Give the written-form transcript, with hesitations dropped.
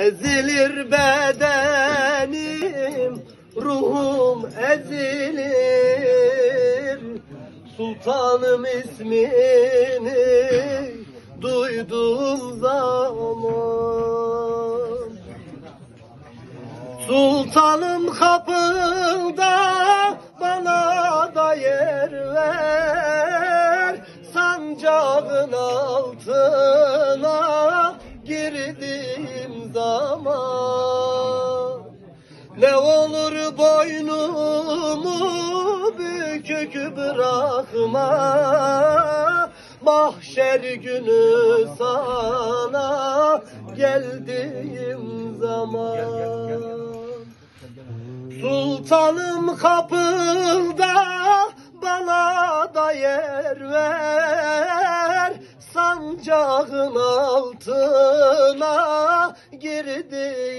Ezilir bedenim, ruhum ezilir. Sultanım ismini duyduğum zaman. Sultanım kapında, bana da yer ver. Sancağın altına girdiğim zaman. Ne olur boynumu bükük bırakma, mahşer günü sana geldiğim zaman. Sultanım kapında, bana da yer ver. Sancağın altına girdiğim